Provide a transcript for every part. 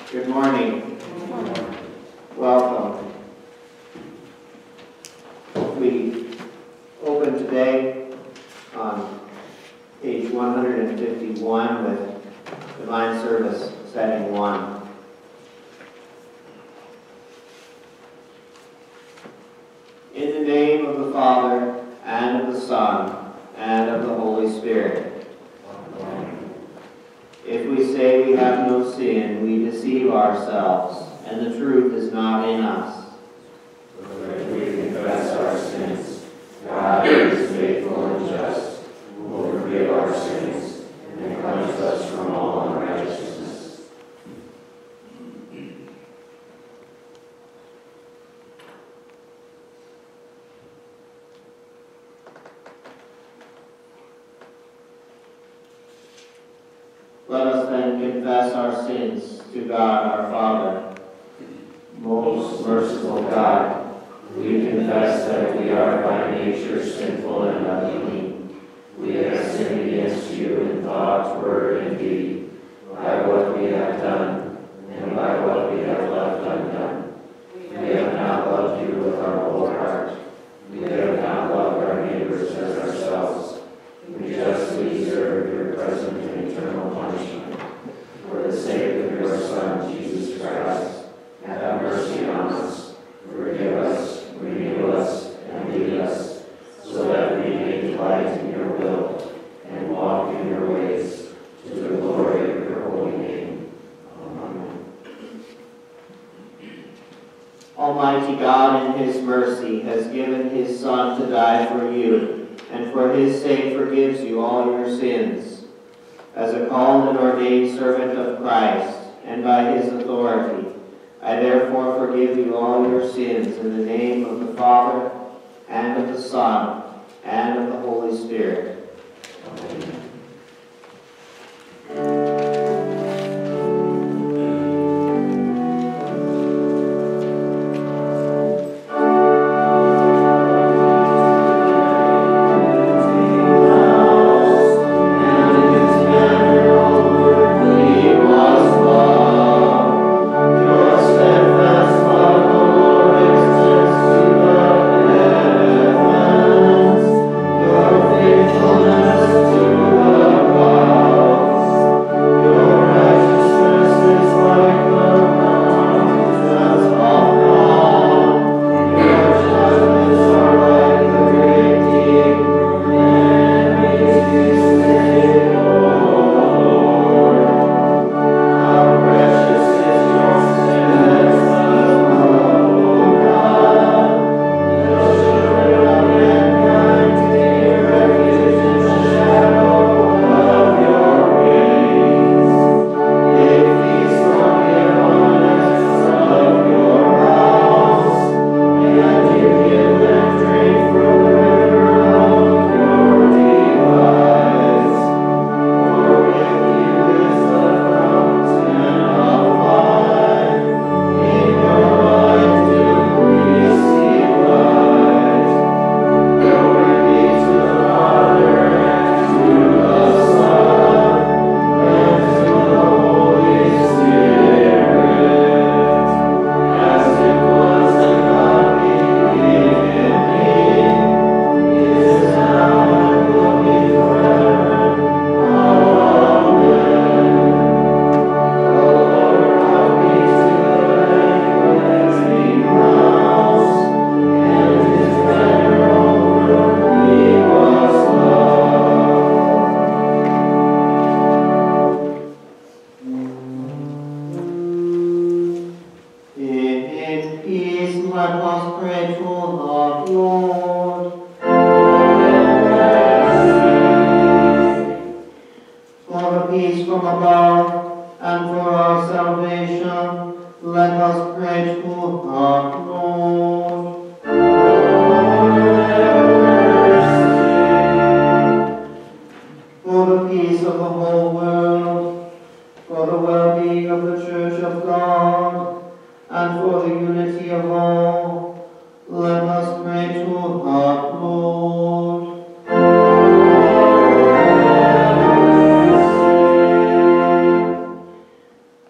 Good morning. Welcome. We open today on page 151 with Divine Service, setting 1. In the name of the Father, and of the Son, and of the Holy Spirit. If we say we have no sin, we deceive ourselves, and the truth is not in us. But if we confess our sins, God is faithful and just, who will forgive our sins and cleanse us from all unrighteousness. Let us then confess our sins to God our Father. Most merciful God, we confess that we are by nature sinful and unclean. We have sinned against you in thought, word, and deed, by what we have done and by what we have left undone. We have not loved you with our whole heart. We have not loved our neighbors as ourselves. We justly deserve your present and eternal punishment. For the sake of your Son, Jesus Christ, have mercy on us, forgive us, renew us, and lead us, so that we may delight in your will and walk in your ways, to the glory of your holy name. Amen. Almighty God, in his mercy, has given his Son to die for you, and for his sake forgives you all your sins. As a called and ordained servant of Christ, and by his authority, I therefore forgive you all your sins in the name of the Father, and of the Son, and of the Holy Spirit. Amen.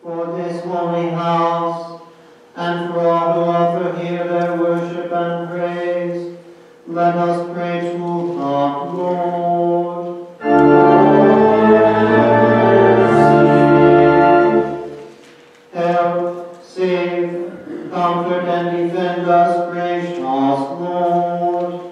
for this holy house, and for all who offer here their worship and praise, let us pray to God, Lord. Help, save, comfort, and defend us, gracious Lord.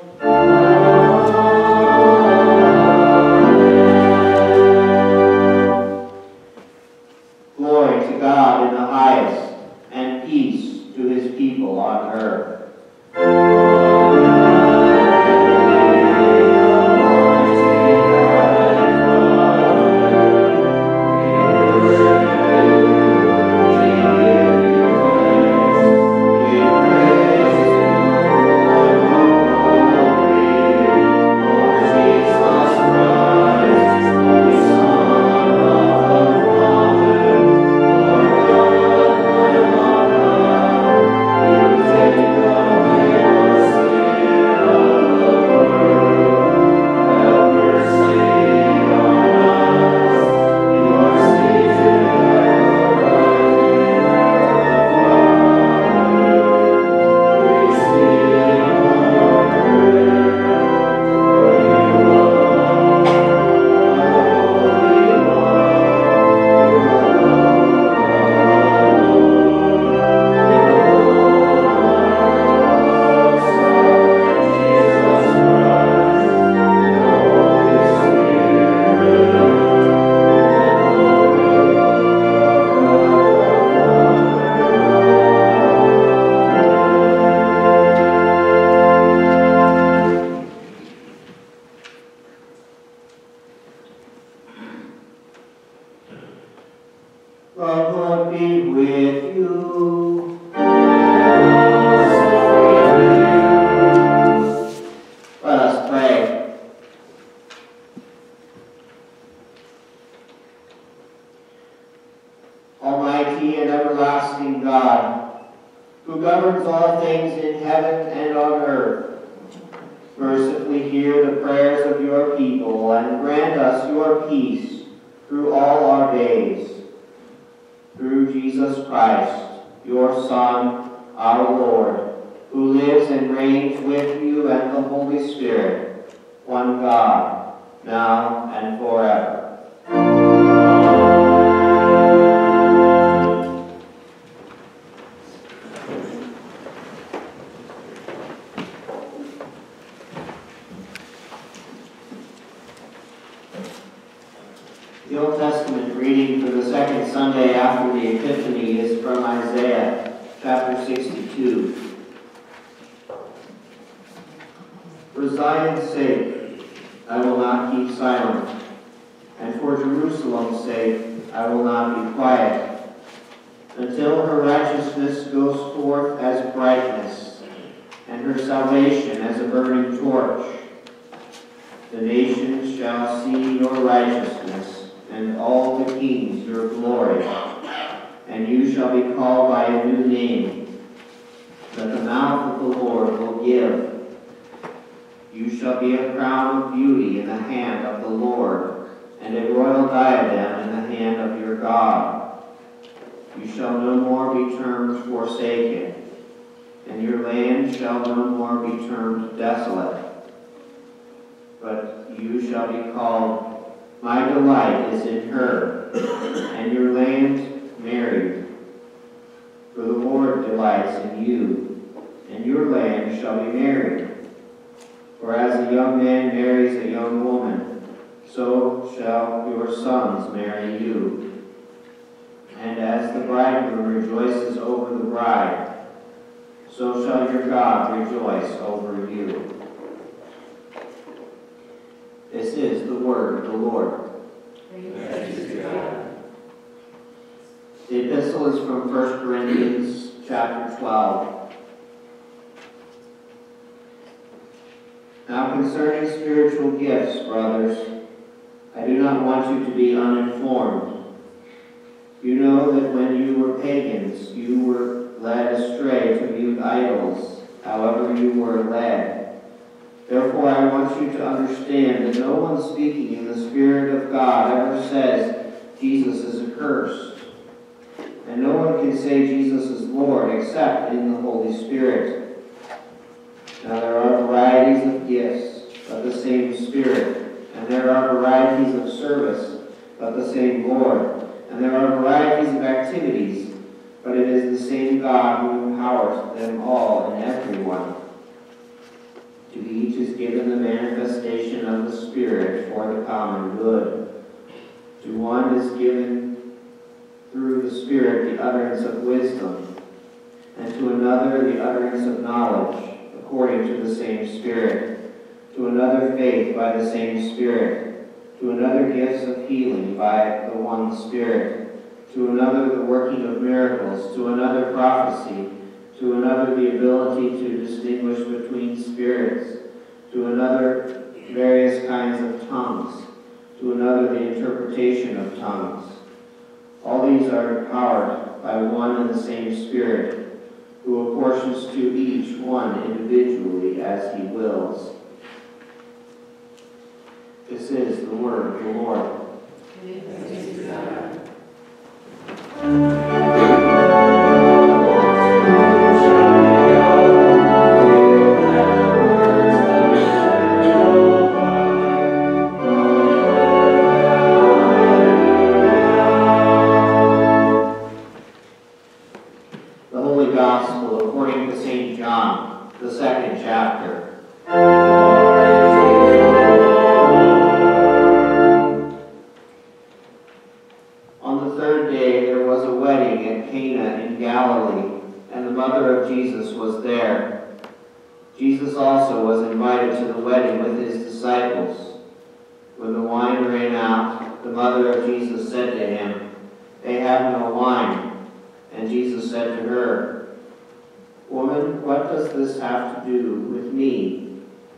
Glory to God in the highest, and peace to his people on earth. The Lord be with you. Let us pray. Almighty and everlasting God, who governs all things in heaven and on earth, mercifully hear the prayers of your people and grant us your peace through all our days. Through Jesus Christ, your Son, our Lord, who lives and reigns with you and the Holy Spirit, one God, now and forever. The Old Testament reading for the second Sunday after the Epiphany is from Isaiah chapter 62. For Zion's sake, I will not keep silent, and for Jerusalem's sake, I will not be quiet, until her righteousness goes forth as brightness, and her salvation as a burning torch. The nations shall see your righteousness, and all the kings your glory, and you shall be called by a new name that the mouth of the Lord will give. You shall be a crown of beauty in the hand of the Lord, and a royal diadem in the hand of your God. You shall no more be termed forsaken, and your land shall no more be termed desolate, but you shall be called, my delight is in her, and your land married. For the Lord delights in you, and your land shall be married. For as a young man marries a young woman, so shall your sons marry you. And as the bridegroom rejoices over the bride, so shall your God rejoice over you. This is the word of the Lord. Praise to God. The epistle is from 1 Corinthians chapter 12. Now concerning spiritual gifts, brothers, I do not want you to be uninformed. You know that when you were pagans, you were led astray to mute idols, however you were led. Therefore, I want you to understand that no one speaking in the Spirit of God ever says Jesus is accursed. And no one can say Jesus is Lord except in the Holy Spirit. Now there are varieties of gifts, but the same Spirit. And there are varieties of service, but the same Lord. And there are varieties of activities, but it is the same God who empowers them all and everyone. To each is given the manifestation of the Spirit for the common good. To one is given through the Spirit the utterance of wisdom, and to another the utterance of knowledge, according to the same Spirit, to another faith by the same Spirit, to another gifts of healing by the one Spirit, to another the working of miracles, to another prophecy, to another the ability to distinguish between spirits, to another various kinds of tongues, to another the interpretation of tongues. All these are empowered by one and the same Spirit, who apportions to each one individually as he wills. This is the word of the Lord. Thanks be to God. The Holy Gospel according to St. John, the 2nd chapter. On the 3rd day there was a wedding at Cana in Galilee, and the mother of Jesus was there. Jesus also was invited to the wedding with his disciples. When the wine ran out, the mother of Jesus said to him, "They have no wine." And Jesus said to her, "Woman, what does this have to do with me?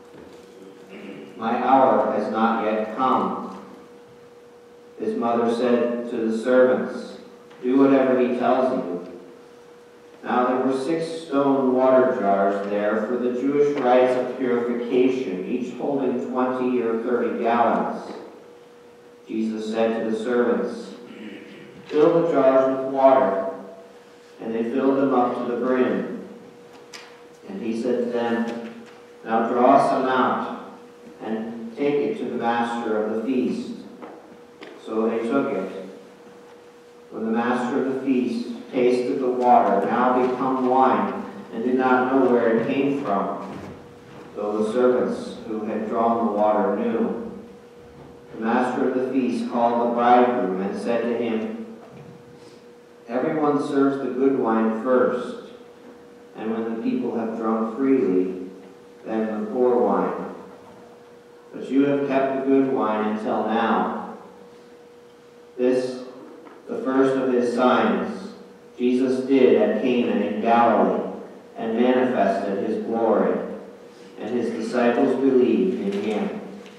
My hour has not yet come." His mother said to the servants, "Do whatever he tells you." Now there were 6 stone water jars there for the Jewish rites of purification, each holding 20 or 30 gallons. Jesus said to the servants, "Fill the jars with water." And they filled them up to the brim. And he said to them, "Now draw some out, and take it to the master of the feast." So they took it. When the master of the feast tasted the water, now become wine, and did not know where it came from, though the servants who had drawn the water knew. The master of the feast called the bridegroom and said to him, "Everyone serves the good wine first, and when the people have drunk freely, then the poor wine. But you have kept the good wine until now." This, the first of his signs, Jesus did at Cana in Galilee, and manifested his glory, and his disciples believed in him.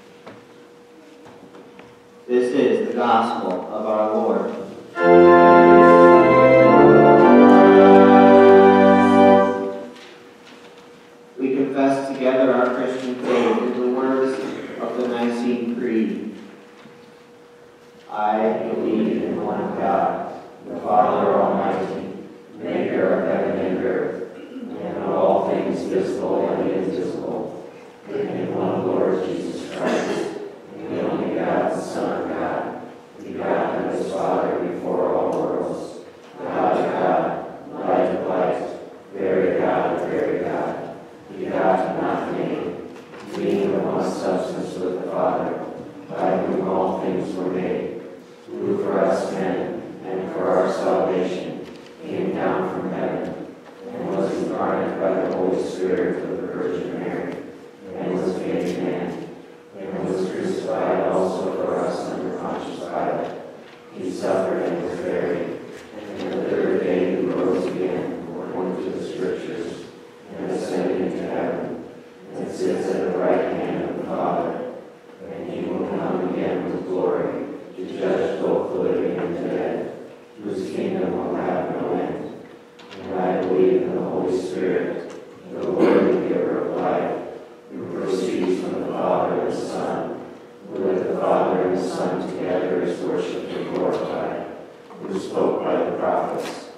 This is the gospel of our Lord. We confess together our Christian faith in the words of the Nicene Creed. I believe in one God, the Father Almighty, maker of heaven and earth, and of all things visible and invisible, and in one Lord Jesus Christ, the only begotten Son of God, begotten of his Father before all worlds, God of God, light of light, very God of very God, begotten, not made, being of one substance with the Father, by whom all things were made, who for us men and for our salvation came down from heaven, and was incarnate by the Holy Spirit of the Virgin Mary, and was made man, and was crucified also for us under Pontius Pilate. He suffered and was buried, and the 3rd day he rose again, according to the Scriptures, and ascended into heaven, and sits at the right hand of the Father. And he will come again with glory, to judge both the living and the dead, whose kingdom will have no end. And I believe in the Holy Spirit, the Lord and giver of life, who proceeds from the Father and the Son, who with the Father and the Son together is worshipped and glorified, who spoke by the prophets.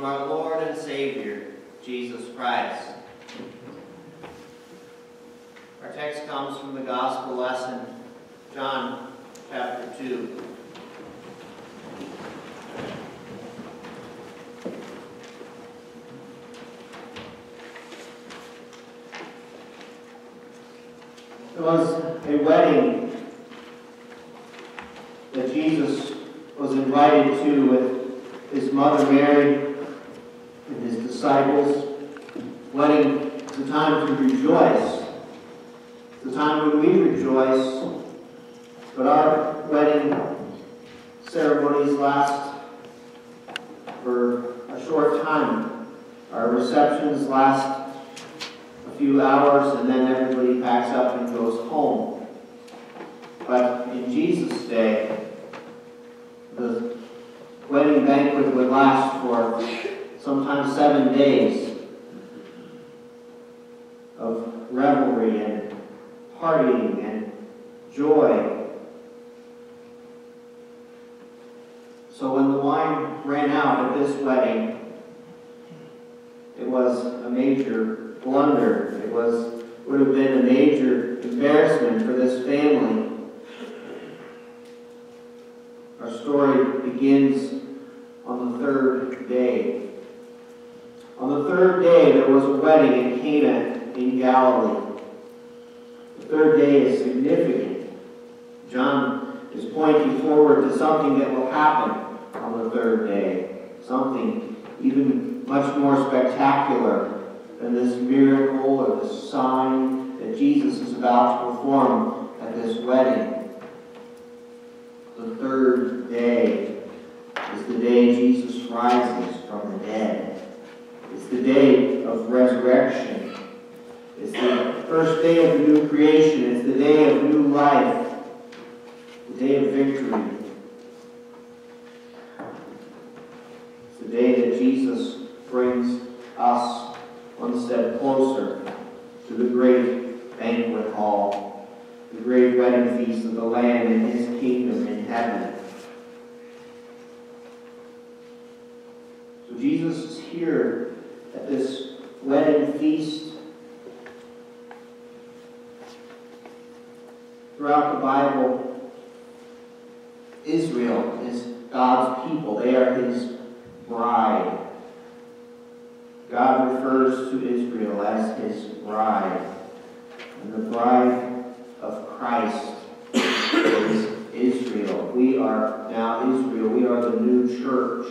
from our Lord and Savior, Jesus Christ. Our text comes from the Gospel lesson, John chapter 2. There was a wedding that Jesus was invited to with his mother Mary and his disciples. Wedding is a time to rejoice. It's a time when we rejoice. But our wedding ceremonies last for a short time. Our receptions last a few hours, and then everybody packs up and goes home. But in Jesus' day, the wedding banquet would last for sometimes 7 days of revelry and partying and joy. So when the wine ran out at this wedding, it was a major blunder. It would have been a major embarrassment for this family. Our story begins on the third day. On the third day, there was a wedding in Cana in Galilee. The third day is significant. John is pointing forward to something that will happen on the third day. Something even much more spectacular than this miracle or this sign that Jesus is about to perform at this wedding. The third day is the day Jesus rises from the dead. It's the day of resurrection. It's the first day of the new creation. It's the day of new life. The day of victory. It's the day that Jesus brings us one step closer to the great banquet hall, the great wedding feast of the Lamb in his kingdom in heaven. So Jesus is here at this wedding feast. Throughout the Bible, Israel is God's people. They are his bride. God refers to Israel as his bride. And the bride of Christ is Israel. We are now Israel. We are the new church.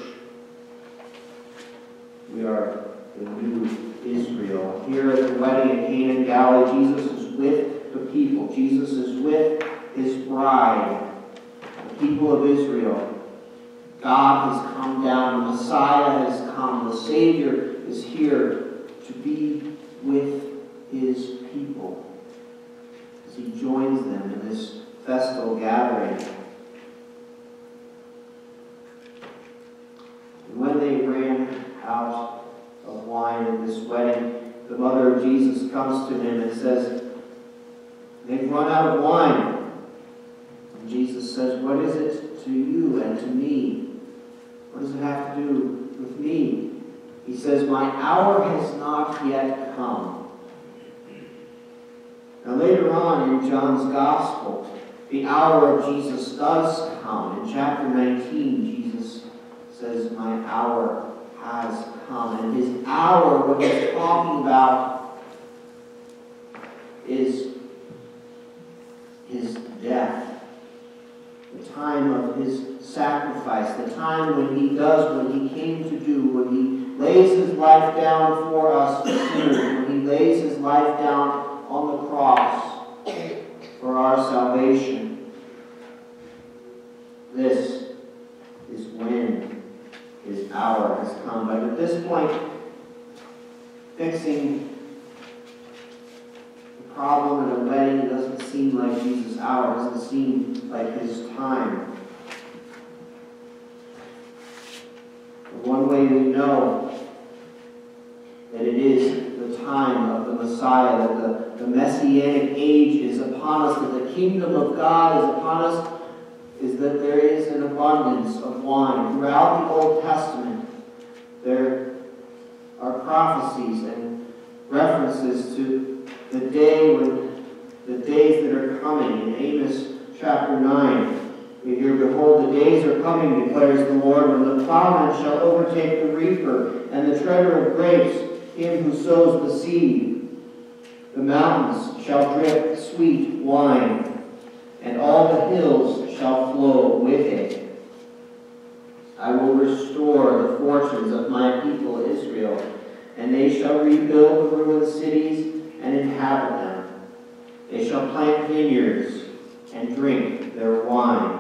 We are the new Israel. Here at the wedding in Cana in Galilee, Jesus is with the people. Jesus is with his bride, the people of Israel. God has come down. The Messiah has come. The Savior is here to be with his people as he joins them in this festal gathering. And when they ran out of wine at this wedding, the mother of Jesus comes to him and says, "They've run out of wine." And Jesus says, "What is it to you and to me? What does it have to do with me?" He says, "My hour has not yet come." Now later on in John's Gospel, the hour of Jesus does come. In chapter 19, Jesus says, "My hour has come." And his hour, what he's talking about, is his death. The time of his sacrifice, the time when he does what he came to do, when he lays his life down for us sinners, when he lays his life down on the cross for our salvation. This is when his hour has come. But at this point, fixing the problem at a wedding doesn't seem like Jesus' hour, doesn't seem like his time. But one way we know that it is the time of the Messiah, that the Messianic age is upon us, that the kingdom of God is upon us, is that there is an abundance of wine. Throughout the Old Testament, there are prophecies and references to the days that are coming. In Amos chapter 9, we hear, "Behold, the days are coming, declares the Lord, when the plowman shall overtake the reaper, and the treader of grapes, him who sows the seed. The mountains shall drip sweet wine, and all the hills shall flow with it. I will restore the fortunes of my people Israel, and they shall rebuild the ruined cities and inhabit them. They shall plant vineyards and drink their wine."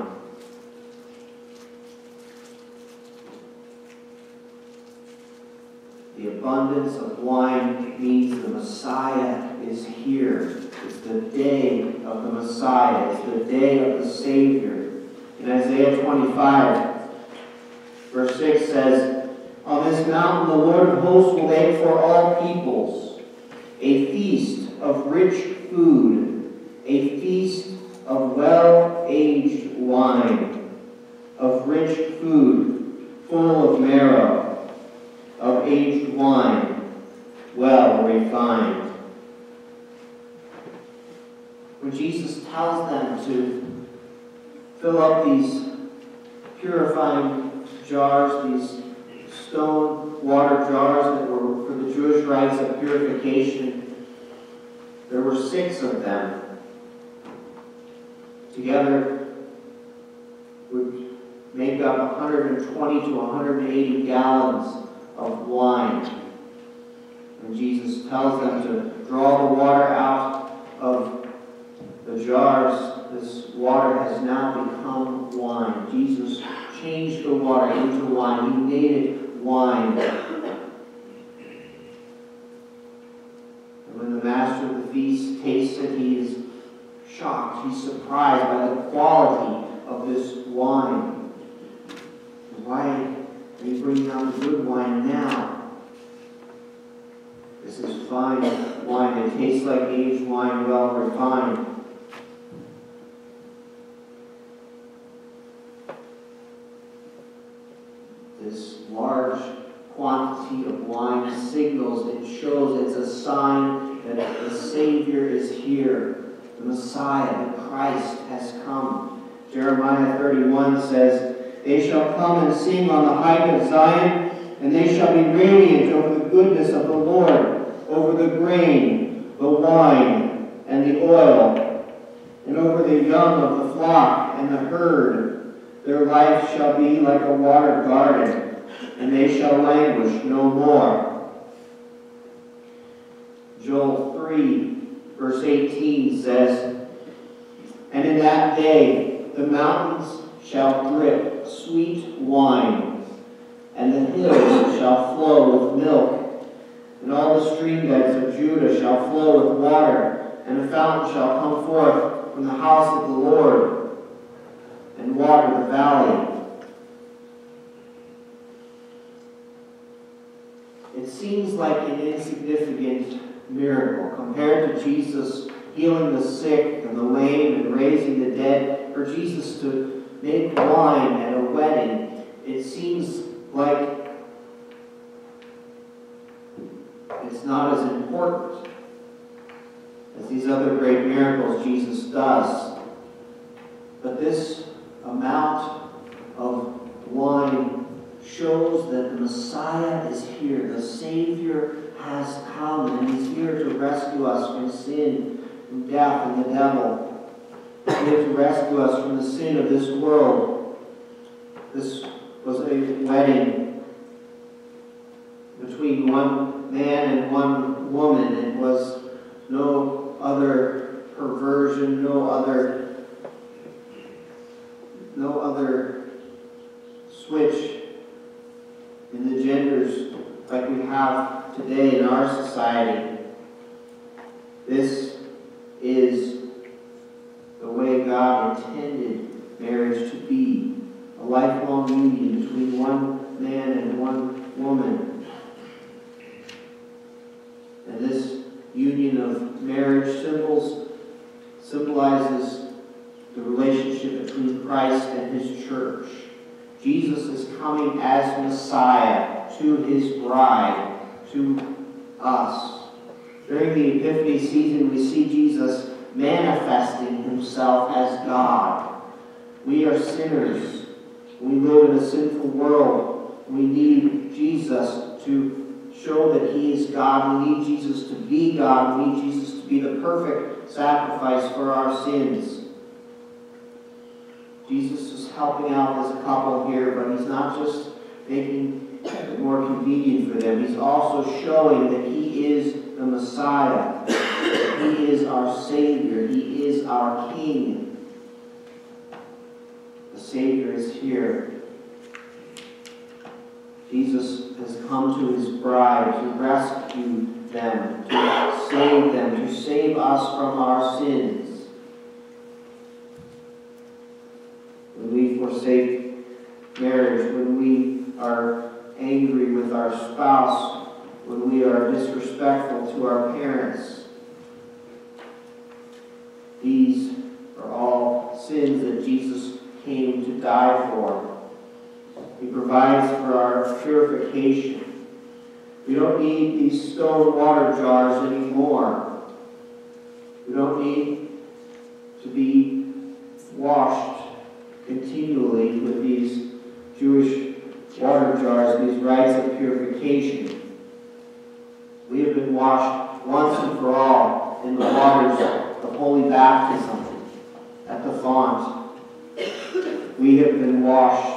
The abundance of wine means the Messiah is here. It's the day of the Messiah. It's the day of the Savior. In Isaiah 25, verse 6 says, "On this mountain the Lord of hosts will make for all peoples a feast of rich food, a feast of well-aged wine, of rich food, full of marrow, of aged wine, well refined." When Jesus tells them to fill up these purifying jars, these stone water jars that were for the Jewish rites of purification, there were 6 of them. Together would make up 120 to 180 gallons of wine. And Jesus tells them to draw the water out of the jars. This water has now become wine. Jesus changed the water into wine. He made it wine. And when the master of the feast tastes it, he is shocked. He's surprised by the quality of this wine. Why are you bringing out the good wine now? This is fine wine. It tastes like aged wine, well refined. This large quantity of wine signals, it shows, it's a sign that the Savior is here. The Messiah, the Christ, has come. Jeremiah 31 says, "They shall come and sing on the height of Zion, and they shall be radiant over the goodness of the Lord, over the grain, the wine, and the oil, and over the young of the flock and the herd. Their life shall be like a watered garden, and they shall languish no more." Joel 3, verse 18 says, "And in that day the mountains shall drip sweet wine, and the hills shall flow with milk, and all the stream beds of Judah shall flow with water, and a fountain shall come forth from the house of the Lord, and water the valley." It seems like an insignificant miracle compared to Jesus healing the sick and the lame and raising the dead. For Jesus to make wine at a wedding, it seems like it's not as important as these other great miracles Jesus does. But this amount of wine shows that the Messiah is here. The Savior has come, and He's here to rescue us from sin, from death, and the devil. He's here to rescue us from the sin of this world. This was a wedding between one man and one woman. It was no other perversion, no other switch in the genders like we have today in our society. This is the way God intended marriage to be, a lifelong union between one man and one woman. And this union of marriage symbolizes the relationship between Christ and His church. Jesus is coming as Messiah to his bride, to us. During the Epiphany season, we see Jesus manifesting himself as God. We are sinners. We live in a sinful world. We need Jesus to show that he is God. We need Jesus to be God. We need Jesus to be the perfect sacrifice for our sins. Jesus is helping out as a couple here, but he's not just making it more convenient for them. He's also showing that he is the Messiah. He is our Savior. He is our King. The Savior is here. Jesus has come to his bride to rescue them, to save us from our sins. When we forsake marriage, when we are angry with our spouse, when we are disrespectful to our parents, these are all sins that Jesus came to die for. He provides for our purification. We don't need these stone water jars anymore. We don't need to be washed continually with these Jewish water jars, these rites of purification. We have been washed once and for all in the waters of holy baptism at the font. We have been washed.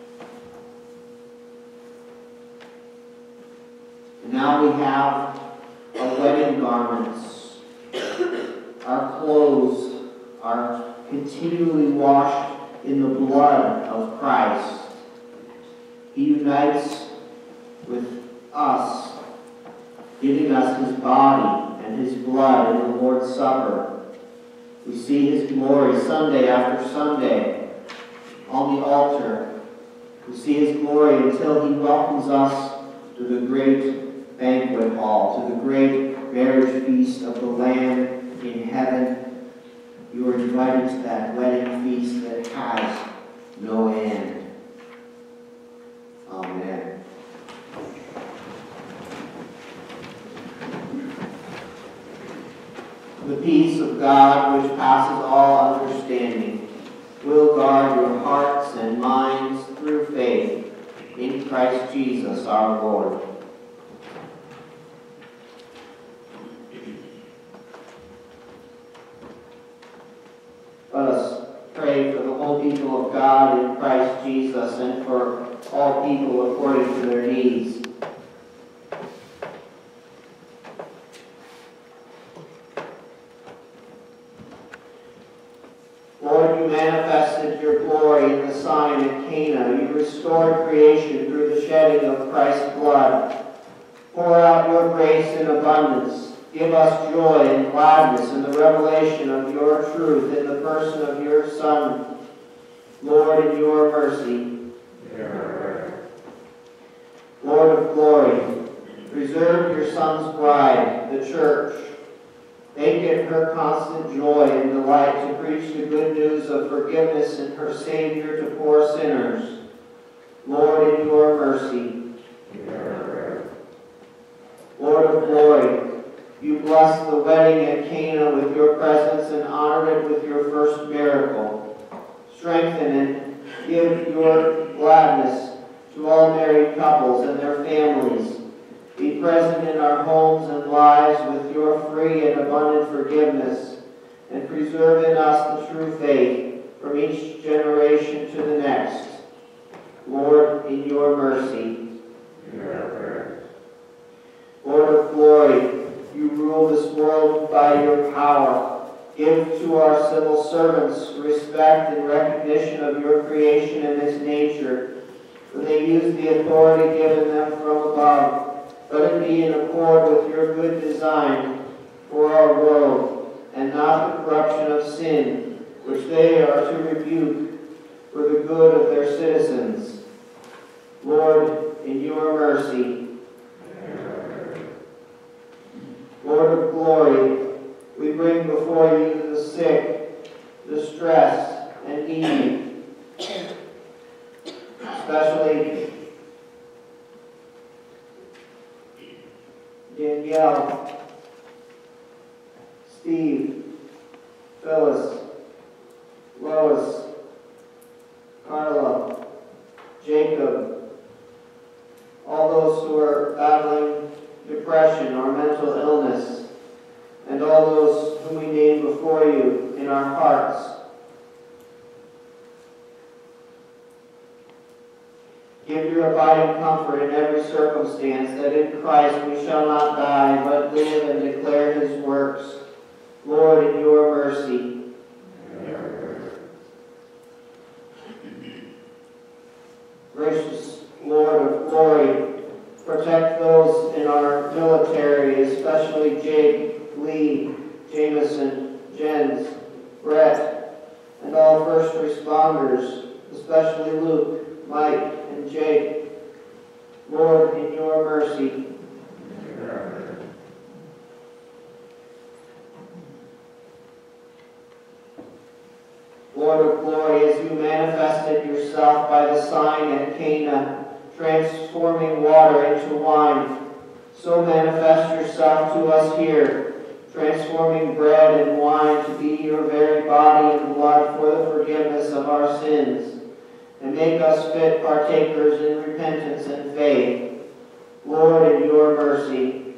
And now we have our wedding garments. Our clothes are continually washed in the blood of Christ. He unites with us, giving us his body and his blood in the Lord's Supper. We see his glory Sunday after Sunday on the altar. We see his glory until he welcomes us to the great banquet hall, to the great marriage feast of the Lamb in heaven. You are invited to that wedding feast that has no end. Amen. The peace of God, which passes all understanding, will guard your hearts and minds through faith in Christ Jesus our Lord. Let us pray for the whole people of God in Christ Jesus and for all people according to their needs. Lord, you manifested your glory in the sign at Cana. You restored creation through the shedding of Christ's blood. Pour out your grace in abundance. Give us joy and gladness in the revelation of your truth in the person of your Son. Lord, in your mercy. Lord of glory, preserve your Son's bride, the church. Make it her constant joy and delight to preach the good news of forgiveness in her Savior to poor sinners. Lord, in your mercy. Lord of glory, you blessed the wedding at Cana with your presence and honored it with your first miracle. Strengthen and give your gladness to all married couples and their families. Be present in our homes and lives with your free and abundant forgiveness, and preserve in us the true faith from each generation to the next. Lord, in your mercy. Lord of glory, you rule this world by your power. Give to our civil servants respect and recognition of your creation and its nature, when they use the authority given them from above. Let it be in accord with your good design for our world, and not the corruption of sin, which they are to rebuke for the good of their citizens. Lord, in your mercy. Lord of glory, we bring before you the sick, the stressed, and needy, especially Danielle, Steve, Phyllis, Lois, Carla, Jacob, all those who are battling depression or mental illness, and all those whom we name before you in our hearts. Give your abiding comfort in every circumstance, that in Christ we shall not die, but live and declare his works. Lord, in your mercy. Gracious Lord of glory, protect those in our military, especially Jake, Lee, Jameson, Jens, Brett, and all first responders, especially Luke, Mike, and Jake. Lord, in your mercy. Lord of glory, as you manifested yourself by the sign at Cana, transforming water into wine, so manifest yourself to us here, transforming bread and wine to be your very body and blood for the forgiveness of our sins, and make us fit partakers in repentance and faith. Lord, in your mercy.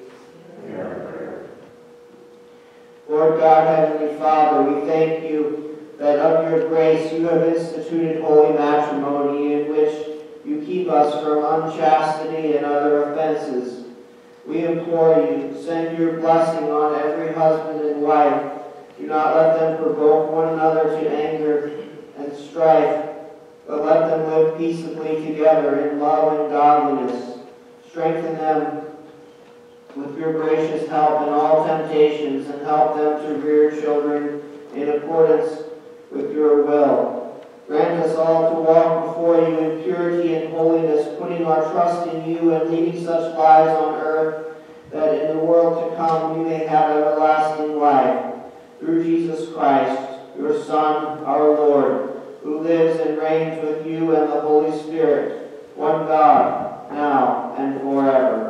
Lord God, Heavenly Father, we thank you that of your grace you have instituted holy matrimony, in which you keep us from unchastity and other offenses. We implore you, send your blessing on every husband and wife. Do not let them provoke one another to anger and strife, but let them live peaceably together in love and godliness. Strengthen them with your gracious help in all temptations, and help them to rear children in accordance with your will. Grant us all to walk before you in purity and holiness, putting our trust in you and leading such lives on earth that in the world to come we may have everlasting life. Through Jesus Christ, your Son, our Lord, who lives and reigns with you and the Holy Spirit, one God, now and forever.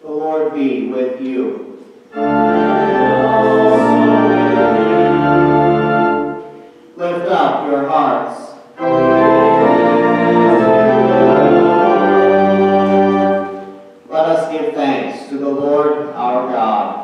The Lord be with you. Lift up your hearts. Let us give thanks to the Lord our God.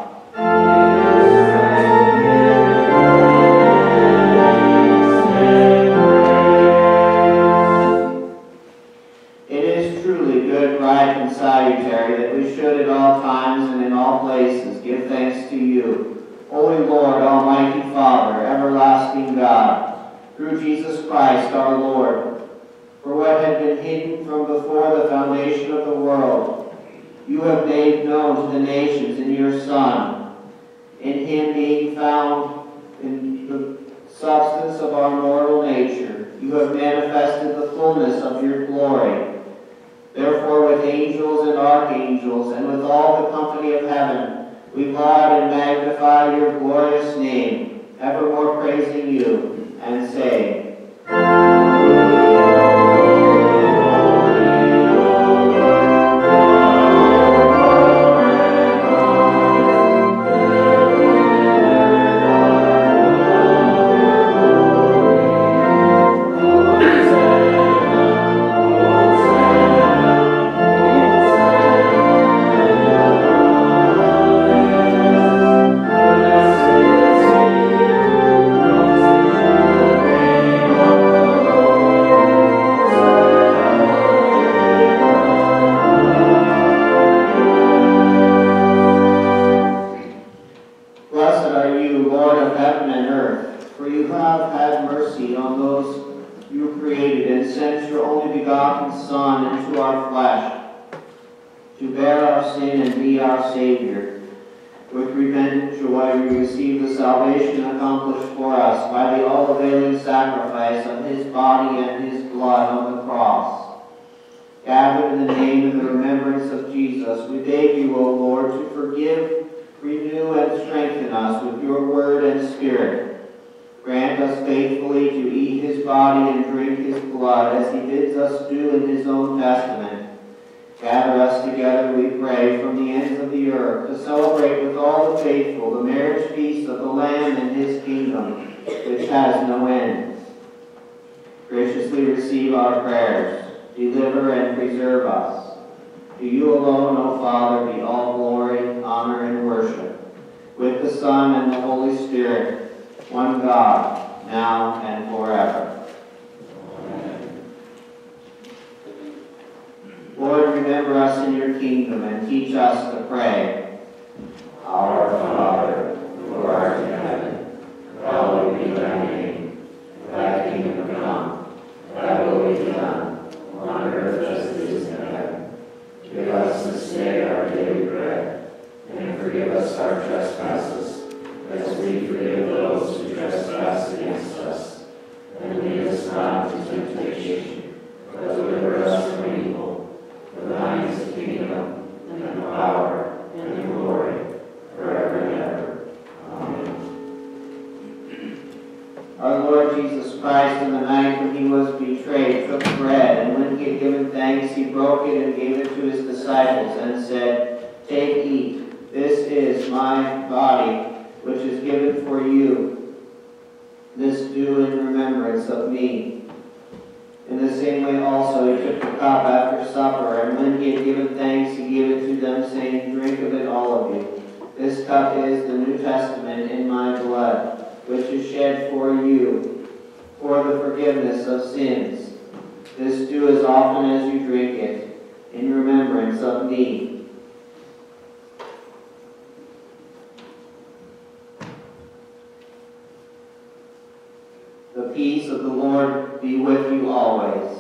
It is truly good, right, and salutary that we should at all times and in all places give thanks to you, Holy Lord, Almighty Father, everlasting God, through Jesus Christ our Lord. For what had been hidden from before the foundation of the world, you have made known to the nations in your Son. In him being found in the substance of our mortal nature, you have manifested the fullness of your glory. Therefore, with angels and archangels, and with all the company of heaven, we laud and magnify your glorious name, evermore praising you, and say, The peace of the Lord be with you always.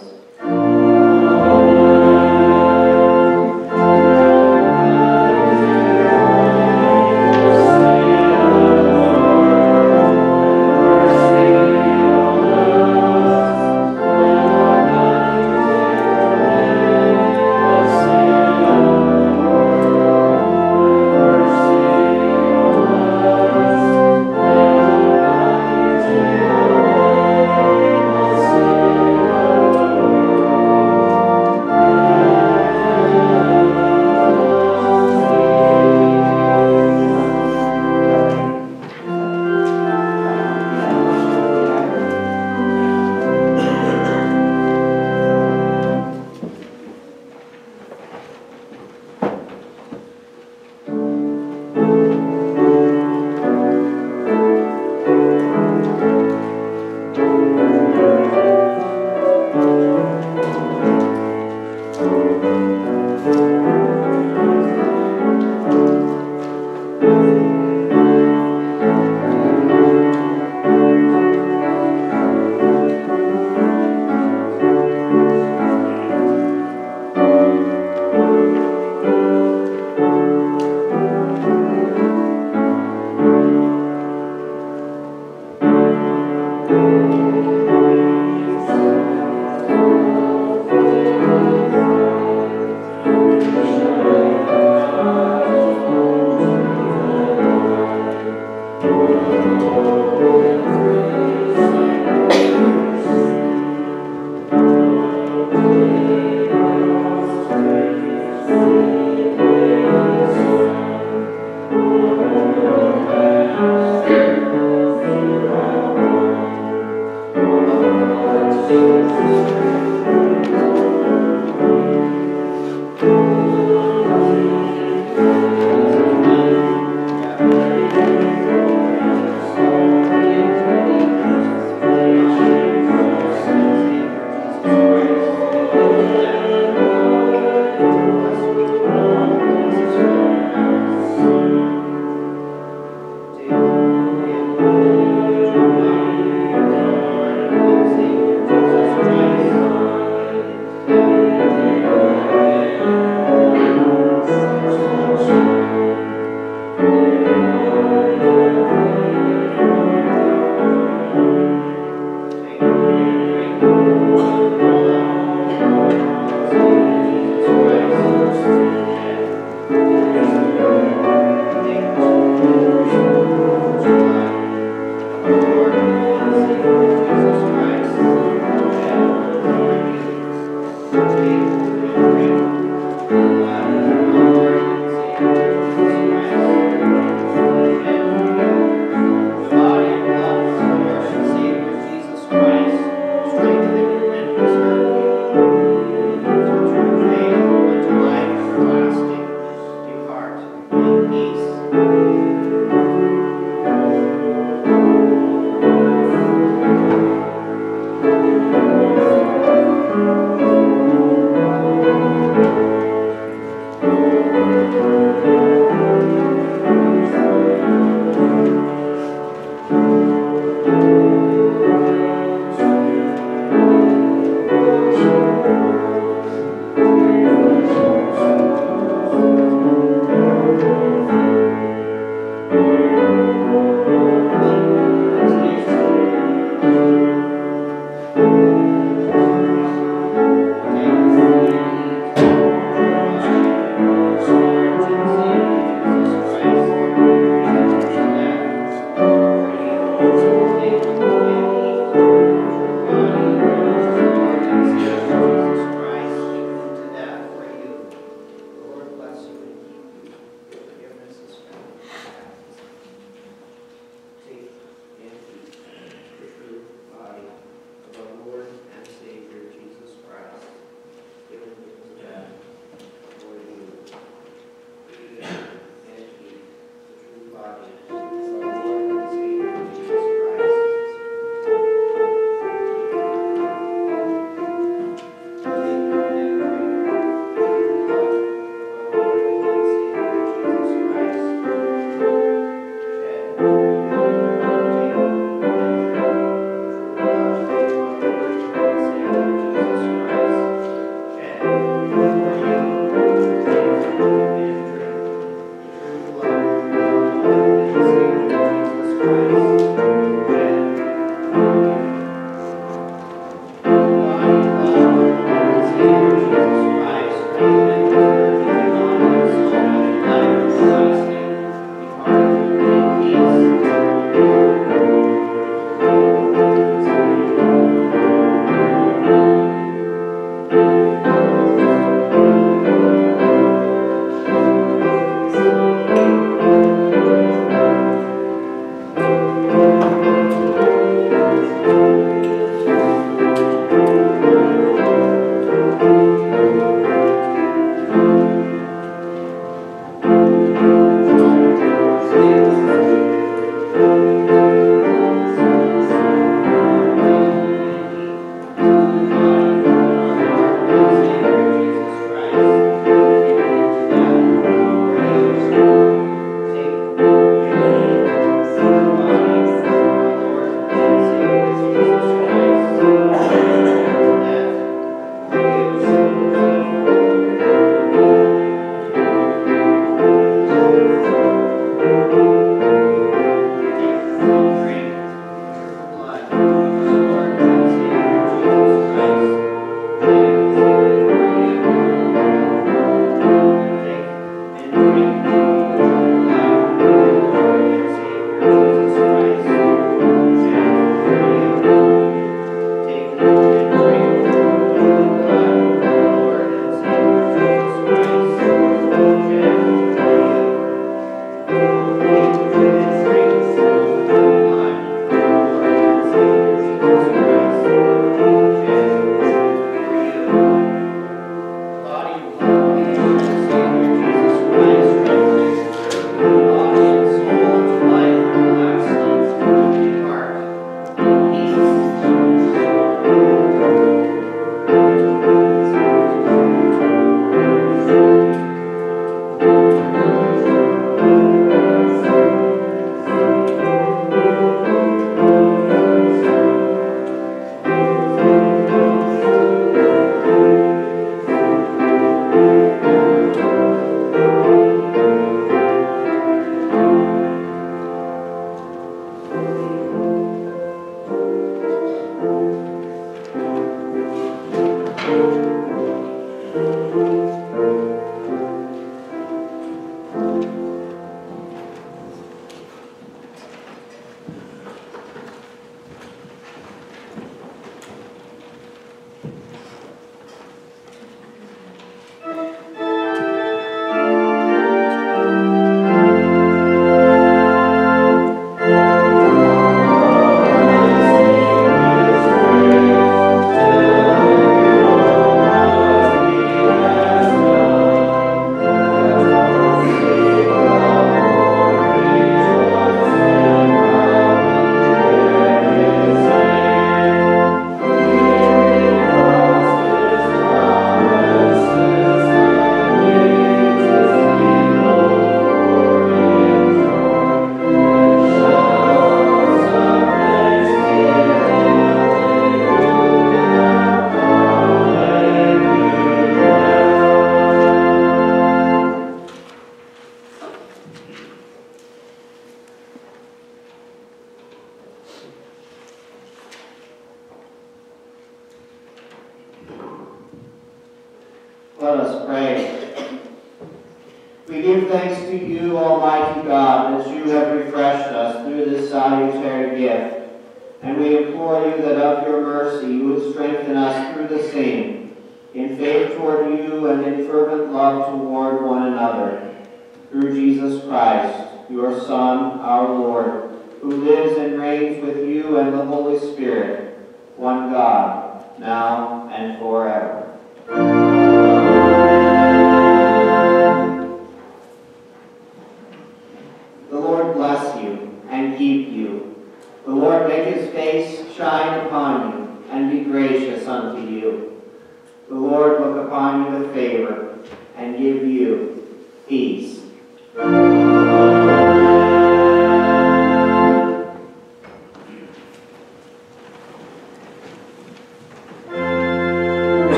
We give thanks to you, Almighty God, as you have refreshed us through this salutary gift. And we implore you that of your mercy you would strengthen us through the same, in faith toward you and in fervent love toward one another. Through Jesus Christ, your Son, our Lord, who lives and reigns with you and the Holy Spirit, one God, now and forever.